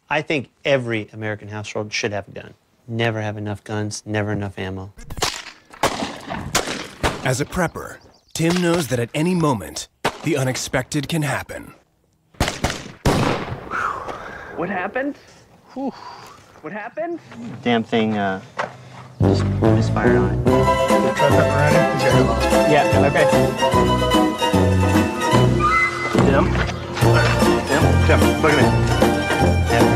I think every American household should have a gun. Never have enough guns, never enough ammo. As a prepper, Tim knows that at any moment, the unexpected can happen. What happened? Whew. What happened? Damn thing just misfired on it. Try pepperoni? He's got to lost. Yeah, okay. Tim? Tim, look at me.